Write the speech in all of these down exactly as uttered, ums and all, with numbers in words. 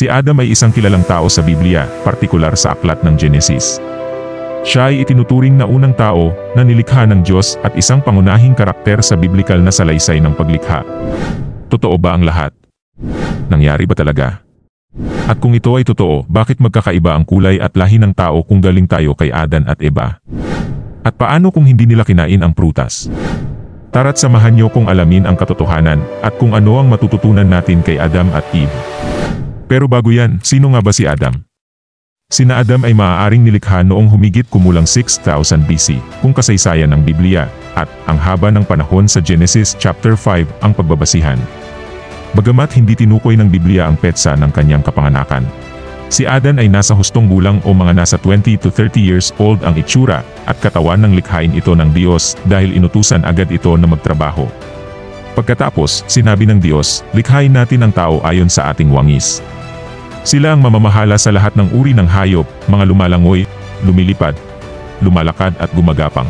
Si Adam ay isang kilalang tao sa Biblia, partikular sa aklat ng Genesis. Siya ay itinuturing na unang tao na nilikha ng Diyos at isang pangunahing karakter sa biblikal na salaysay ng paglikha. Totoo ba ang lahat? Nangyari ba talaga? At kung ito ay totoo, bakit magkakaiba ang kulay at lahi ng tao kung galing tayo kay Adan at Eva? At paano kung hindi nila kinain ang prutas? Tara't samahan niyo kung alamin ang katotohanan at kung ano ang matututunan natin kay Adam at Eve. Pero bago yan, sino nga ba si Adam? Sina Adam ay maaaring nilikha noong humigit kumulang six thousand B C, kung kasaysayan ng Biblia, at ang haba ng panahon sa Genesis chapter five ang pagbabasihan. Bagamat hindi tinukoy ng Biblia ang petsa ng kanyang kapanganakan, si Adan ay nasa hustong gulang o mga nasa twenty to thirty years old ang itsura at katawan ng likhain ito ng Diyos dahil inutusan agad ito na magtrabaho. Pagkatapos, sinabi ng Diyos, likhain natin ang tao ayon sa ating wangis. Sila ang mamamahala sa lahat ng uri ng hayop, mga lumalangoy, lumilipad, lumalakad at gumagapang.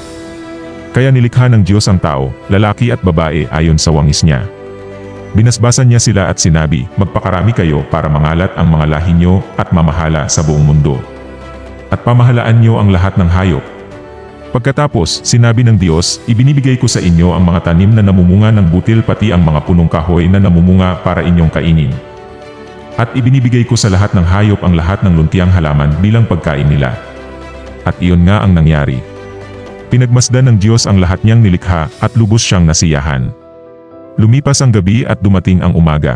Kaya nilikha ng Diyos ang tao, lalaki at babae ayon sa wangis niya. Binasbasan niya sila at sinabi, magpakarami kayo para mangalat ang mga lahi niyo at mamahala sa buong mundo. At pamahalaan niyo ang lahat ng hayop. Pagkatapos, sinabi ng Diyos, ibinibigay ko sa inyo ang mga tanim na namumunga ng butil pati ang mga punong kahoy na namumunga para inyong kainin. At ibinibigay ko sa lahat ng hayop ang lahat ng luntiang halaman bilang pagkain nila. At iyon nga ang nangyari. Pinagmasdan ng Diyos ang lahat niyang nilikha at lubos siyang nasiyahan. Lumipas ang gabi at dumating ang umaga.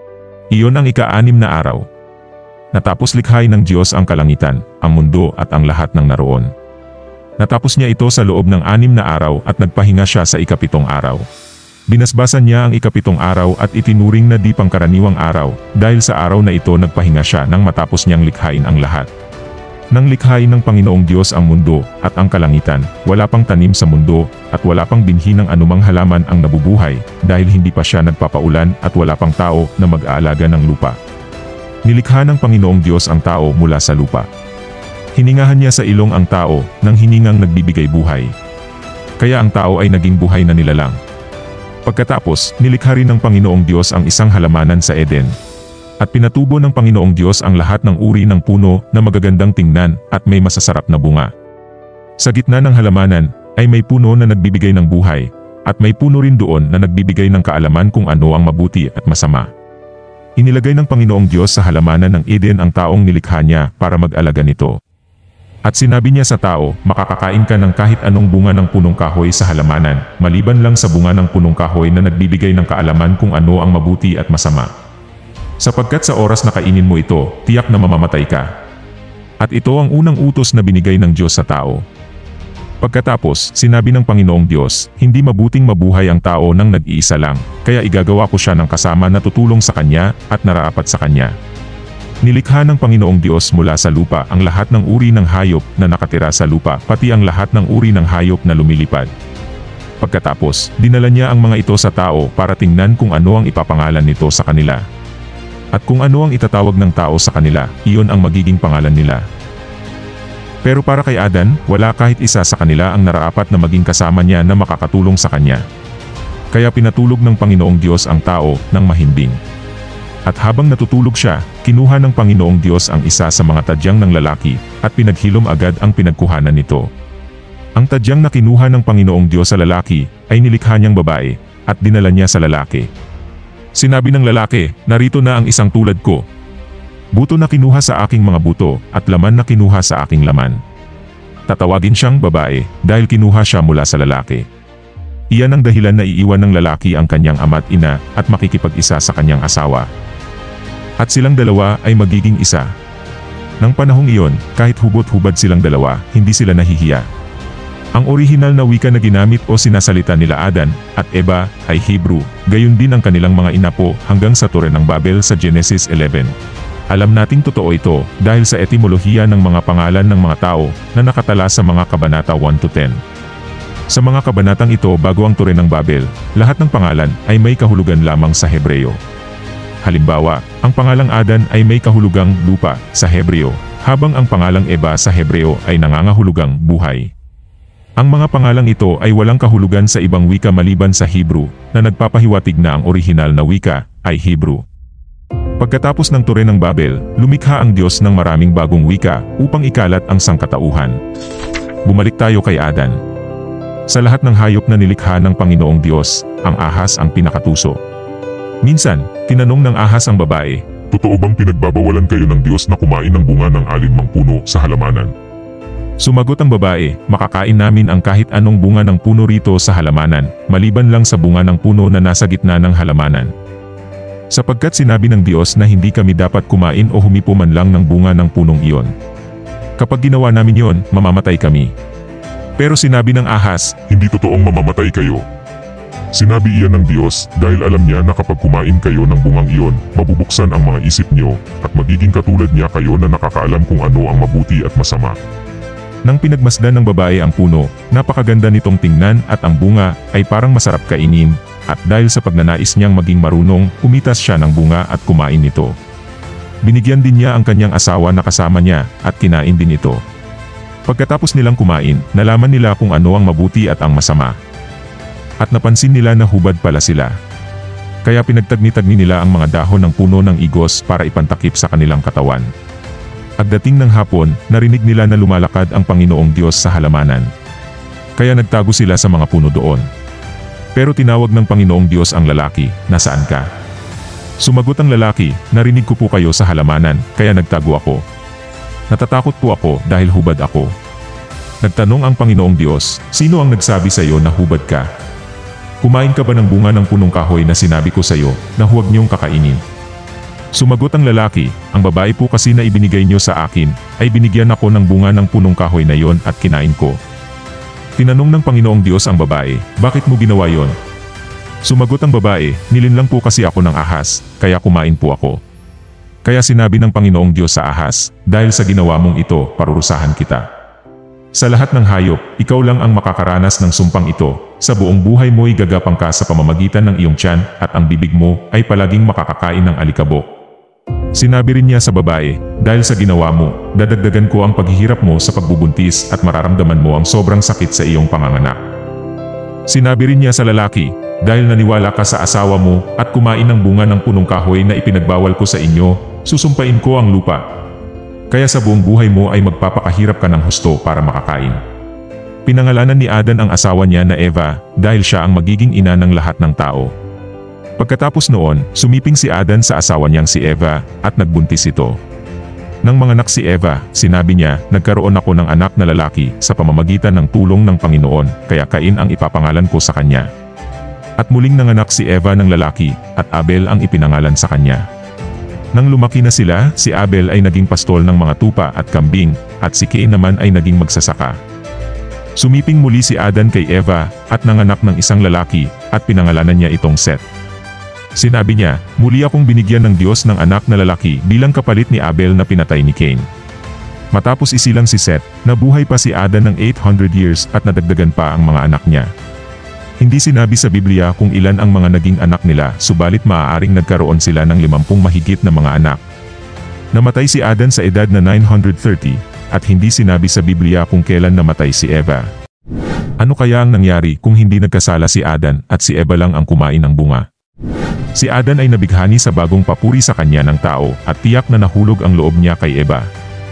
Iyon ang ika-anim na araw. Natapos likhain ng Diyos ang kalangitan, ang mundo at ang lahat ng naroon. Natapos niya ito sa loob ng anim na araw at nagpahinga siya sa ikapitong araw. Binasbasan niya ang ikapitong araw at itinuring na di pangkaraniwang araw, dahil sa araw na ito nagpahinga siya nang matapos niyang likhain ang lahat. Nang likhain ng Panginoong Diyos ang mundo at ang kalangitan, wala pang tanim sa mundo at wala pang binhi ng anumang halaman ang nabubuhay, dahil hindi pa siya nagpapaulan at wala pang tao na mag-aalaga ng lupa. Nilikha ng Panginoong Diyos ang tao mula sa lupa. Hiningahan niya sa ilong ang tao nang hiningang nagbibigay buhay. Kaya ang tao ay naging buhay na nilalang. Pagkatapos, nilikha rin ng Panginoong Diyos ang isang halamanan sa Eden. At pinatubo ng Panginoong Diyos ang lahat ng uri ng puno na magagandang tingnan at may masasarap na bunga. Sa gitna ng halamanan, ay may puno na nagbibigay ng buhay, at may puno rin doon na nagbibigay ng kaalaman kung ano ang mabuti at masama. Inilagay ng Panginoong Diyos sa halamanan ng Eden ang taong nilikha niya para mag-alaga nito. At sinabi niya sa tao, makakakain ka ng kahit anong bunga ng punong kahoy sa halamanan, maliban lang sa bunga ng punong kahoy na nagbibigay ng kaalaman kung ano ang mabuti at masama. Sapagkat sa oras na kainin mo ito, tiyak na mamamatay ka. At ito ang unang utos na binigay ng Diyos sa tao. Pagkatapos, sinabi ng Panginoong Diyos, hindi mabuting mabuhay ang tao nang nag-iisa lang, kaya igagawa ko siya ng kasama na tutulong sa kanya at naraapat sa kanya. Nilikha ng Panginoong Diyos mula sa lupa ang lahat ng uri ng hayop na nakatira sa lupa, pati ang lahat ng uri ng hayop na lumilipad. Pagkatapos, dinala niya ang mga ito sa tao para tingnan kung ano ang ipapangalan nito sa kanila. At kung ano ang itatawag ng tao sa kanila, iyon ang magiging pangalan nila. Pero para kay Adan, wala kahit isa sa kanila ang naraapat na maging kasama niya na makakatulong sa kanya. Kaya pinatulog ng Panginoong Diyos ang tao ng mahimbing. At habang natutulog siya, kinuha ng Panginoong Diyos ang isa sa mga tadyang ng lalaki, at pinaghilom agad ang pinagkuhanan nito. Ang tadyang na kinuha ng Panginoong Diyos sa lalaki, ay nilikha niyang babae, at dinala niya sa lalaki. Sinabi ng lalaki, narito na ang isang tulad ko. Buto na kinuha sa aking mga buto, at laman na kinuha sa aking laman. Tatawagin siyang babae, dahil kinuha siya mula sa lalaki. Iyan ang dahilan na iiwan ng lalaki ang kanyang ama't ina, at makikipag-isa sa kanyang asawa. At silang dalawa ay magiging isa. Nang panahong iyon, kahit hubot-hubad silang dalawa, hindi sila nahihiya. Ang orihinal na wika na ginamit o sinasalita nila Adan at Eva ay Hebrew, gayon din ang kanilang mga inapo hanggang sa Tore ng Babel sa Genesis eleven. Alam nating totoo ito dahil sa etimolohiya ng mga pangalan ng mga tao na nakatala sa mga kabanata one to ten. Sa mga kabanatang ito bago ang Tore ng Babel, lahat ng pangalan ay may kahulugan lamang sa Hebreo. Halimbawa, ang pangalang Adan ay may kahulugang lupa sa Hebreo, habang ang pangalang Eva sa Hebreo ay nangangahulugang buhay. Ang mga pangalang ito ay walang kahulugan sa ibang wika maliban sa Hebrew, na nagpapahiwatig na ang orihinal na wika ay Hebrew. Pagkatapos ng Tore ng Babel, lumikha ang Diyos ng maraming bagong wika upang ikalat ang sangkatauhan. Bumalik tayo kay Adan. Sa lahat ng hayop na nilikha ng Panginoong Diyos, ang ahas ang pinakatuso. Minsan, tinanong ng ahas ang babae, Totoo bang pinagbabawalan kayo ng Diyos na kumain ng bunga ng alinmang puno sa halamanan? Sumagot ang babae, makakain namin ang kahit anong bunga ng puno rito sa halamanan, maliban lang sa bunga ng puno na nasa gitna ng halamanan. Sapagkat sinabi ng Diyos na hindi kami dapat kumain o humipo man lang ng bunga ng punong iyon. Kapag ginawa namin yon, mamamatay kami. Pero sinabi ng ahas, Hindi totoong mamamatay kayo. Sinabi iyan ng Diyos dahil alam niya na kapag kumain kayo ng bungang iyon, mabubuksan ang mga isip niyo at magiging katulad niya kayo na nakakaalam kung ano ang mabuti at masama. Nang pinagmasdan ng babae ang puno, napakaganda nitong tingnan at ang bunga ay parang masarap kainin, at dahil sa pagnanais niyang maging marunong, umitas siya ng bunga at kumain nito. Binigyan din niya ang kanyang asawa na kasama niya at kinain din ito. Pagkatapos nilang kumain, nalaman nila kung ano ang mabuti at ang masama. At napansin nila na hubad pala sila. Kaya pinagtagni-tagni nila ang mga dahon ng puno ng igos para ipantakip sa kanilang katawan. Pagdating ng hapon, narinig nila na lumalakad ang Panginoong Diyos sa halamanan. Kaya nagtago sila sa mga puno doon. Pero tinawag ng Panginoong Diyos ang lalaki, nasaan ka? Sumagot ang lalaki, narinig ko po kayo sa halamanan, kaya nagtago ako. Natatakot po ako dahil hubad ako. Nagtanong ang Panginoong Diyos, sino ang nagsabi sa iyo na hubad ka? Kumain ka ba ng bunga ng punong kahoy na sinabi ko sa iyo na huwag niyong kakainin? Sumagot ang lalaki, ang babae po kasi na ibinigay niyo sa akin, ay binigyan ako ng bunga ng punong kahoy na yon at kinain ko. Tinanong ng Panginoong Diyos ang babae, bakit mo ginawa yon? Sumagot ang babae, nilinlang po kasi ako ng ahas, kaya kumain po ako. Kaya sinabi ng Panginoong Diyos sa ahas, dahil sa ginawa mong ito, parurusahan kita. Sa lahat ng hayop, ikaw lang ang makakaranas ng sumpang ito, sa buong buhay mo'y gagapang ka sa pamamagitan ng iyong tiyan at ang bibig mo ay palaging makakakain ng alikabok. Sinabi rin niya sa babae, dahil sa ginawa mo, dadagdagan ko ang paghihirap mo sa pagbubuntis at mararamdaman mo ang sobrang sakit sa iyong panganganak. Sinabi rin niya sa lalaki, dahil naniwala ka sa asawa mo at kumain ng bunga ng punong kahoy na ipinagbawal ko sa inyo, susumpain ko ang lupa. Kaya sa buong buhay mo ay magpapakahirap ka ng husto para makakain. Pinangalanan ni Adan ang asawa niya na Eva, dahil siya ang magiging ina ng lahat ng tao. Pagkatapos noon, sumiping si Adan sa asawa niyang si Eva, at nagbuntis ito. Nang manganak si Eva, sinabi niya, nagkaroon ako ng anak na lalaki sa pamamagitan ng tulong ng Panginoon, kaya Cain ang ipapangalan ko sa kanya. At muling nanganak si Eva ng lalaki, at Abel ang ipinangalan sa kanya. Nang lumaki na sila, si Abel ay naging pastol ng mga tupa at kambing, at si Cain naman ay naging magsasaka. Sumiping muli si Adan kay Eva, at nanganak ng isang lalaki, at pinangalanan niya itong Seth. Sinabi niya, muli akong binigyan ng Diyos ng anak na lalaki bilang kapalit ni Abel na pinatay ni Cain. Matapos isilang si Seth, nabuhay pa si Adan ng eight hundred years at nadagdagan pa ang mga anak niya. Hindi sinabi sa Biblia kung ilan ang mga naging anak nila, subalit maaaring nagkaroon sila ng limampung mahigit na mga anak. Namatay si Adan sa edad na nine hundred thirty, at hindi sinabi sa Biblia kung kailan namatay si Eva. Ano kaya ang nangyari kung hindi nagkasala si Adan at si Eva lang ang kumain ng bunga? Si Adan ay nabighani sa bagong papuri sa kanya ng tao at tiyak na nahulog ang loob niya kay Eva.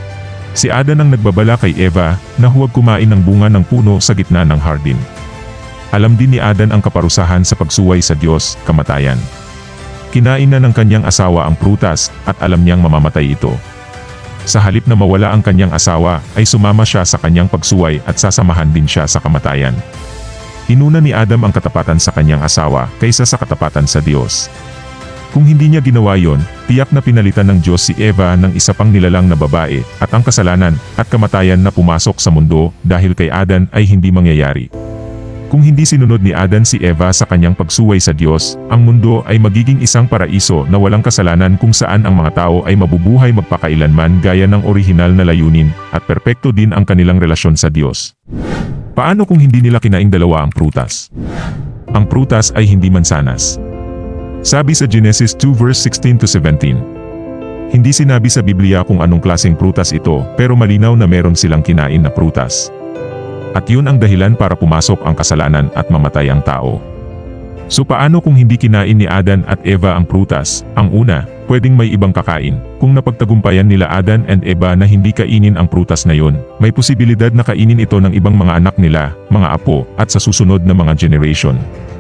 Si Adan ang nagbabala kay Eva na huwag kumain ng bunga ng puno sa gitna ng hardin. Alam din ni Adan ang kaparusahan sa pagsuway sa Diyos, kamatayan. Kinain na ng kanyang asawa ang prutas at alam niyang mamamatay ito. Sa halip na mawala ang kanyang asawa, ay sumama siya sa kanyang pagsuway at sasamahan din siya sa kamatayan. Inuna ni Adam ang katapatan sa kanyang asawa kaysa sa katapatan sa Diyos. Kung hindi niya ginawa yon, tiyak na pinalitan ng Diyos si Eva ng isa pang nilalang na babae at ang kasalanan at kamatayan na pumasok sa mundo dahil kay Adan ay hindi mangyayari. Kung hindi sinunod ni Adan si Eva sa kanyang pagsuway sa Diyos, ang mundo ay magiging isang paraiso na walang kasalanan kung saan ang mga tao ay mabubuhay magpakailanman gaya ng orihinal na layunin at perpekto din ang kanilang relasyon sa Diyos. Paano kung hindi nila kinaing dalawa ang prutas? Ang prutas ay hindi mansanas. Sabi sa Genesis two verse sixteen to seventeen. Hindi sinabi sa Biblia kung anong klaseng prutas ito, pero malinaw na meron silang kinain na prutas. At yun ang dahilan para pumasok ang kasalanan at mamatay ang tao. So paano kung hindi kinain ni Adan at Eva ang prutas? Ang una, pwedeng may ibang kakain. Kung napagtagumpayan nila Adan and Eva na hindi kainin ang prutas na yon, may posibilidad na kainin ito ng ibang mga anak nila, mga apo, at sa susunod na mga generation.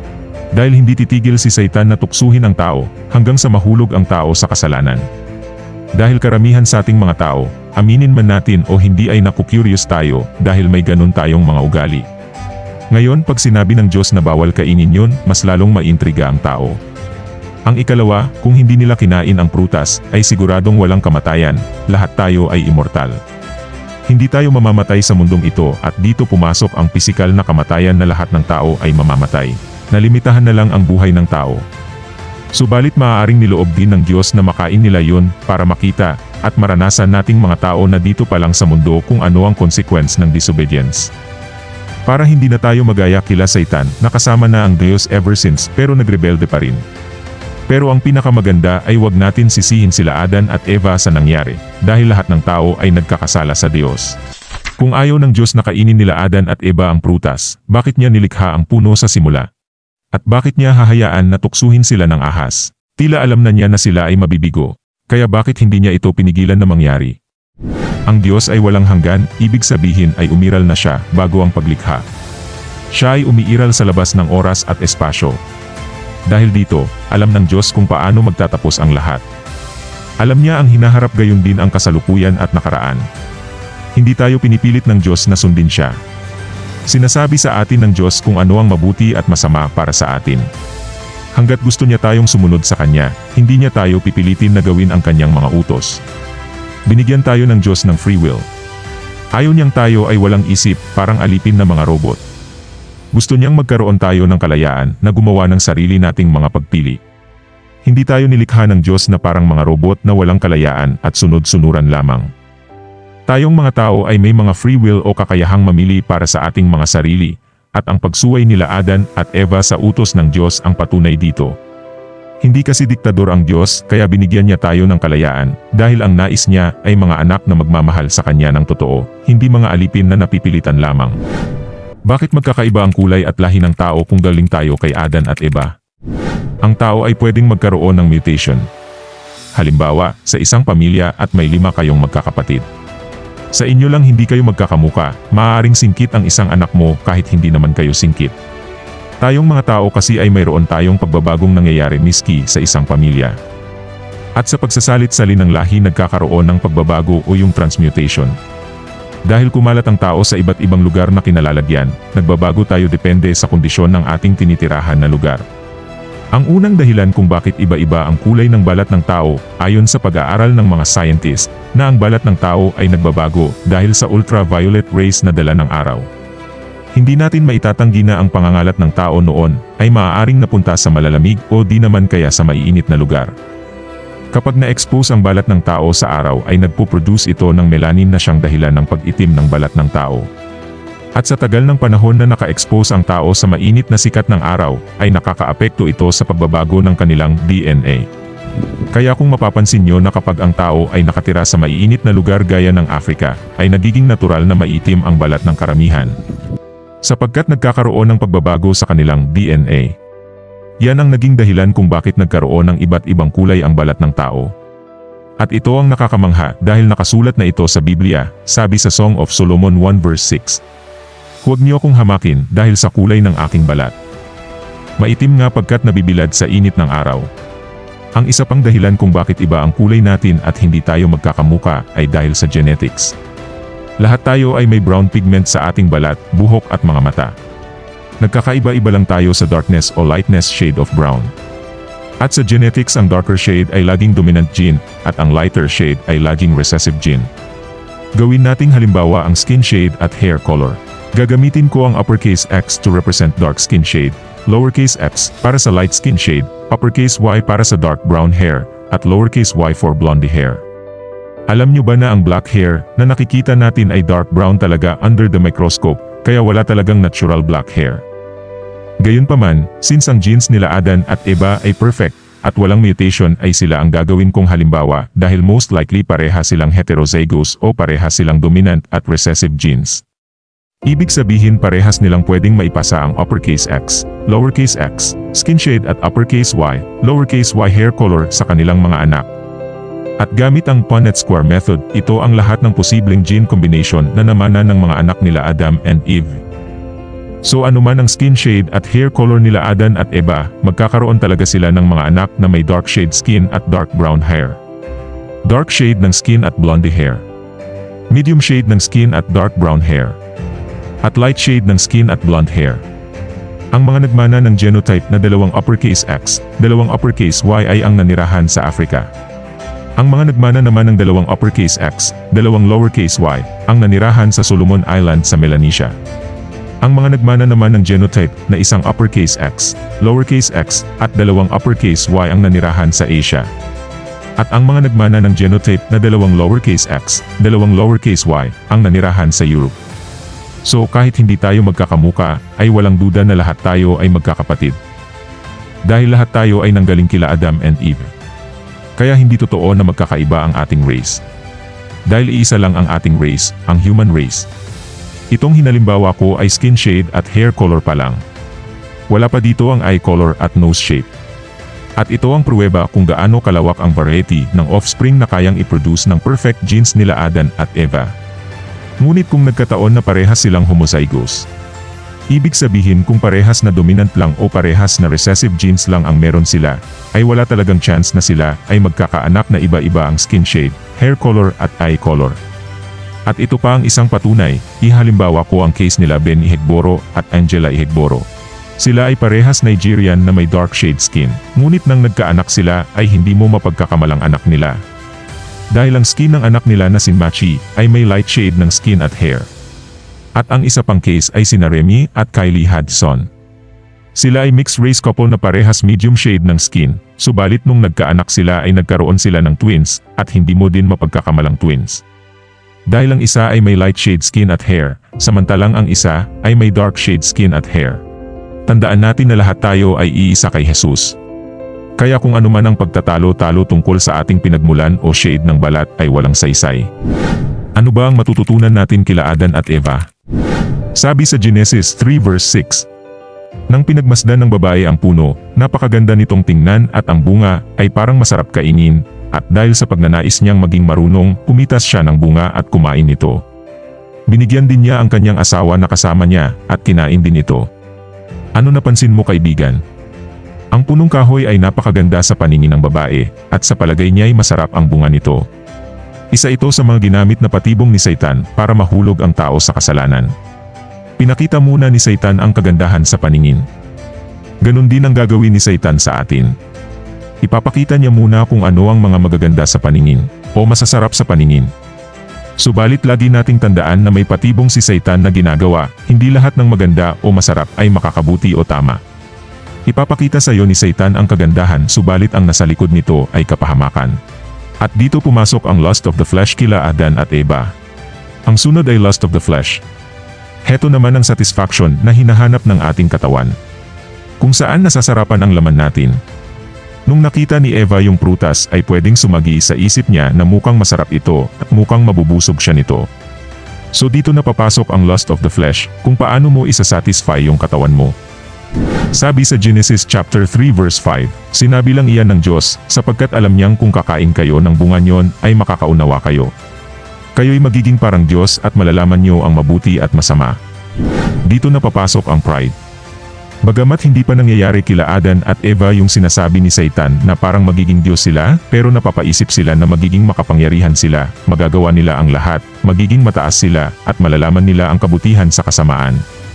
Dahil hindi titigil si Satan na tuksuhin ang tao, hanggang sa mahulog ang tao sa kasalanan. Dahil karamihan sa ating mga tao, aminin man natin o hindi ay naku-curious tayo dahil may ganun tayong mga ugali. Ngayon pag sinabi ng Diyos na bawal kainin yun, mas lalong maintriga ang tao. Ang ikalawa, kung hindi nila kinain ang prutas, ay siguradong walang kamatayan, lahat tayo ay immortal. Hindi tayo mamamatay sa mundong ito at dito pumasok ang pisikal na kamatayan na lahat ng tao ay mamamatay. Nalimitahan na lang ang buhay ng tao. Subalit maaaring niloob din ng Diyos na makain nila yun para makita at maranasan nating mga tao na dito pa lang sa mundo kung ano ang consequence ng disobedience. Para hindi na tayo magaya kila Satan, nakasama na ang Diyos ever since pero nagrebelde pa rin. Pero ang pinakamaganda ay wag natin sisihin sila Adan at Eva sa nangyari, dahil lahat ng tao ay nagkakasala sa Diyos. Kung ayaw ng Diyos na kainin nila Adan at Eva ang prutas, bakit niya nilikha ang puno sa simula? At bakit niya hahayaan na tuksuhin sila ng ahas? Tila alam na niya na sila ay mabibigo, kaya bakit hindi niya ito pinigilan na mangyari? Ang Diyos ay walang hanggan, ibig sabihin ay umiral na siya bago ang paglikha. Siya ay umiiral sa labas ng oras at espasyo. Dahil dito, alam ng Diyos kung paano magtatapos ang lahat. Alam niya ang hinaharap gayon din ang kasalukuyan at nakaraan. Hindi tayo pinipilit ng Diyos na sundin siya. Sinasabi sa atin ng Diyos kung ano ang mabuti at masama para sa atin. Hanggat gusto niya tayong sumunod sa Kanya, hindi niya tayo pipilitin na gawin ang Kanyang mga utos. Binigyan tayo ng Diyos ng free will. Ayaw niyang tayo ay walang isip, parang alipin na mga robot. Gusto niyang magkaroon tayo ng kalayaan na gumawa ng sarili nating mga pagpili. Hindi tayo nilikha ng Diyos na parang mga robot na walang kalayaan at sunod-sunuran lamang. Tayong mga tao ay may mga free will o kakayahang mamili para sa ating mga sarili, at ang pagsuway nila Adan at Eva sa utos ng Diyos ang patunay dito. Hindi kasi diktador ang Diyos kaya binigyan niya tayo ng kalayaan, dahil ang nais niya ay mga anak na magmamahal sa Kanya ng totoo, hindi mga alipin na napipilitan lamang. Bakit magkakaiba ang kulay at lahi ng tao kung galing tayo kay Adan at Eva? Ang tao ay pwedeng magkaroon ng mutation. Halimbawa, sa isang pamilya at may lima kayong magkakapatid. Sa inyo lang hindi kayo magkakamuka, maaaring singkit ang isang anak mo kahit hindi naman kayo singkit. Tayong mga tao kasi ay mayroon tayong pagbabagong nangyayari miski sa isang pamilya. At sa pagsasalit-sali ng lahi nagkakaroon ng pagbabago o yung transmutation. Dahil kumalat ang tao sa iba't ibang lugar na kinalalagyan, nagbabago tayo depende sa kondisyon ng ating tinitirahan na lugar. Ang unang dahilan kung bakit iba-iba ang kulay ng balat ng tao, ayon sa pag-aaral ng mga scientist, na ang balat ng tao ay nagbabago dahil sa ultraviolet rays na dala ng araw. Hindi natin maitatanggi na ang pangangalat ng tao noon ay maaaring napunta sa malalamig o di naman kaya sa maiinit na lugar. Kapag na-expose ang balat ng tao sa araw ay nagpo-produce ito ng melanin na siyang dahilan ng pag-itim ng balat ng tao. At sa tagal ng panahon na naka-expose ang tao sa mainit na sikat ng araw, ay nakakaapekto ito sa pagbabago ng kanilang D N A. Kaya kung mapapansin nyo na kapag ang tao ay nakatira sa maiinit na lugar gaya ng Africa, ay nagiging natural na maitim ang balat ng karamihan. Sapagkat nagkakaroon ng pagbabago sa kanilang D N A. Yan ang naging dahilan kung bakit nagkaroon ng iba't ibang kulay ang balat ng tao. At ito ang nakakamangha dahil nakasulat na ito sa Biblia, sabi sa Song of Solomon one verse six. Huwag niyo akong hamakin dahil sa kulay ng aking balat. Maitim nga pagkat nabibilad sa init ng araw. Ang isa pang dahilan kung bakit iba ang kulay natin at hindi tayo magkakamuka ay dahil sa genetics. Lahat tayo ay may brown pigment sa ating balat, buhok at mga mata. Nagkakaiba-iba lang tayo sa darkness o lightness shade of brown. At sa genetics ang darker shade ay laging dominant gene, at ang lighter shade ay laging recessive gene. Gawin nating halimbawa ang skin shade at hair color. Gagamitin ko ang uppercase X to represent dark skin shade, lowercase x para sa light skin shade, uppercase Y para sa dark brown hair, at lowercase y for blondie hair. Alam nyo ba na ang black hair na nakikita natin ay dark brown talaga under the microscope, kaya wala talagang natural black hair. Gayunpaman, since ang genes nila Adan at Eva ay perfect, at walang mutation ay sila ang gagawin kong halimbawa dahil most likely pareha silang heterozygous o pareha silang dominant at recessive genes. Ibig sabihin parehas nilang pwedeng maipasa ang uppercase X, lowercase x, skin shade at uppercase Y, lowercase y hair color sa kanilang mga anak, At gamit ang Punnett square method, ito ang lahat ng posibleng gene combination na namana ng mga anak nila Adam and Eve. So anuman ang skin shade at hair color nila Adan at Eva, magkakaroon talaga sila ng mga anak na may dark shade skin at dark brown hair. Dark shade ng skin at blondie hair. Medium shade ng skin at dark brown hair. At light shade ng skin at blonde hair. Ang mga nagmana ng genotype na dalawang uppercase X, dalawang uppercase Y ay ang nanirahan sa Africa. Ang mga nagmana naman ng dalawang uppercase X, dalawang lowercase y, ang nanirahan sa Solomon Island sa Melanesia. Ang mga nagmana naman ng genotype na isang uppercase X, lowercase x, at dalawang uppercase y ang nanirahan sa Asia. At ang mga nagmana ng genotype na dalawang lowercase x, dalawang lowercase y, ang nanirahan sa Europe. So kahit hindi tayo magkakamuka, ay walang duda na lahat tayo ay magkakapatid. Dahil lahat tayo ay nanggaling kila Adam and Eve. Kaya hindi totoo na magkakaiba ang ating race. Dahil iisa lang ang ating race, ang human race. Itong hinalimbawa ko ay skin shade at hair color pa lang. Wala pa dito ang eye color at nose shape. At ito ang pruweba kung gaano kalawak ang variety ng offspring na kayang i-produce ng perfect genes nila Adan at Eva. Ngunit kung nagkataon na parehas silang homozygous, ibig sabihin kung parehas na dominant lang o parehas na recessive genes lang ang meron sila, ay wala talagang chance na sila ay magkakaanak na iba-iba ang skin shade, hair color at eye color. At ito pa ang isang patunay, ihalimbawa ko ang case nila Ben Ihegboro at Angela Ihegboro. Sila ay parehas Nigerian na may dark shade skin, ngunit nang nagkaanak sila ay hindi mo mapagkakamalang anak nila. Dahil ang skin ng anak nila na si Machi ay may light shade ng skin at hair. At ang isa pang case ay sina Remy at Kylie Hudson. Sila ay mixed race couple na parehas medium shade ng skin, subalit nung nagkaanak sila ay nagkaroon sila ng twins, at hindi mo din mapagkakamalang twins. Dahil ang isa ay may light shade skin at hair, samantalang ang isa ay may dark shade skin at hair. Tandaan natin na lahat tayo ay iisa kay Jesus. Kaya kung anuman ang pagtatalo-talo tungkol sa ating pinagmulan o shade ng balat ay walang saysay. Ano ba ang matututunan natin kila Adan at Eva? Sabi sa Genesis three verse six, nang pinagmasdan ng babae ang puno, napakaganda nitong tingnan at ang bunga ay parang masarap kainin, at dahil sa pagnanais niyang maging marunong, pumitas siya ng bunga at kumain nito. Binigyan din niya ang kanyang asawa na kasama niya, at kinain din ito. Ano napansin mo kaibigan? Ang punong kahoy ay napakaganda sa paningin ng babae, at sa palagay niya ay masarap ang bunga nito. Isa ito sa mga ginamit na patibong ni Satan para mahulog ang tao sa kasalanan. Pinakita muna ni Satan ang kagandahan sa paningin. Ganon din ang gagawin ni Satan sa atin. Ipapakita niya muna kung ano ang mga magaganda sa paningin, o masasarap sa paningin. Subalit lagi nating tandaan na may patibong si Satan na ginagawa, hindi lahat ng maganda o masarap ay makakabuti o tama. Ipapakita sa iyo ni Satan ang kagandahan subalit ang nasa likod nito ay kapahamakan. At dito pumasok ang lust of the flesh kila Adan at Eva. Ang sunod ay lust of the flesh. Heto naman ang satisfaction na hinahanap ng ating katawan. Kung saan nasasarapan ang laman natin. Nung nakita ni Eva yung prutas ay pwedeng sumagi sa isip niya na mukhang masarap ito at mukhang mabubusog siya nito. So dito na papasok ang lust of the flesh, kung paano mo isasatisfy yung katawan mo. Sabi sa Genesis chapter three verse five, sinabi lang iyan ng Diyos, sapagkat alam niyang kung kakain kayo ng bunga niyon ay makakaunawa kayo. Kayo'y magiging parang Diyos at malalaman niyo ang mabuti at masama. Dito na papasok ang pride. Bagamat hindi pa nangyayari kila Adan at Eva yung sinasabi ni Satan na parang magiging Diyos sila, pero napapaisip sila na magiging makapangyarihan sila, magagawa nila ang lahat, magiging mataas sila, at malalaman nila ang kabutihan sa kasamaan.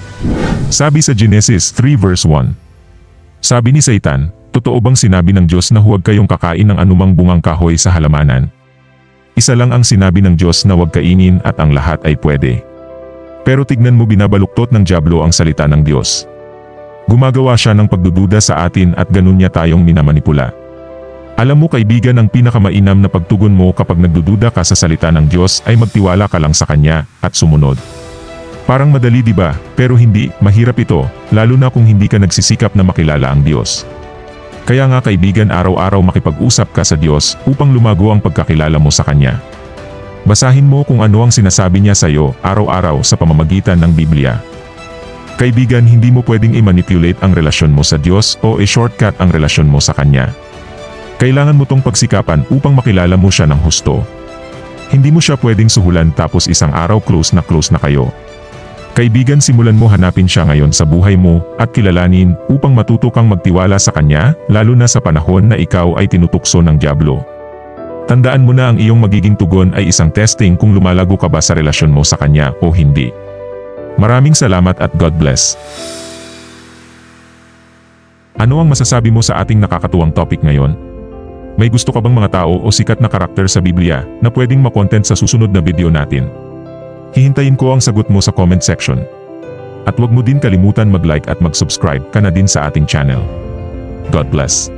Sabi sa Genesis three verse one. Sabi ni Satan, totoo bang sinabi ng Diyos na huwag kayong kakain ng anumang bungang kahoy sa halamanan? Isa lang ang sinabi ng Diyos na huwag kainin at ang lahat ay pwede. Pero tignan mo, binabaluktot ng dyablo ang salita ng Diyos. Gumagawa siya ng pagdududa sa atin at ganun niya tayong minamanipula. Alam mo kaibigan, ang pinakamainam na pagtugon mo kapag nagdududa ka sa salita ng Diyos ay magtiwala ka lang sa Kanya at sumunod. Parang madali diba? Pero hindi, mahirap ito, lalo na kung hindi ka nagsisikap na makilala ang Diyos. Kaya nga kaibigan, araw-araw makipag-usap ka sa Diyos upang lumago ang pagkakilala mo sa Kanya. Basahin mo kung ano ang sinasabi niya sa iyo araw-araw sa pamamagitan ng Biblia. Kaibigan, hindi mo pwedeng i-manipulate ang relasyon mo sa Diyos o i-shortcut ang relasyon mo sa Kanya. Kailangan mo tong pagsikapan upang makilala mo siya ng husto. Hindi mo siya pwedeng suhulan tapos isang araw close na close na kayo. Kaibigan, simulan mo hanapin siya ngayon sa buhay mo at kilalanin upang matuto kang magtiwala sa kanya, lalo na sa panahon na ikaw ay tinutukso ng dyablo. Tandaan mo na ang iyong magiging tugon ay isang testing kung lumalago ka ba sa relasyon mo sa kanya o hindi. Maraming salamat at God bless. Ano ang masasabi mo sa ating nakakatuwang topic ngayon? May gusto ka bang mga tao o sikat na karakter sa Biblia na pwedeng makontent sa susunod na video natin? Hihintayin ko ang sagot mo sa comment section. At huwag mo din kalimutan mag-like at mag-subscribe ka na din sa ating channel. God bless.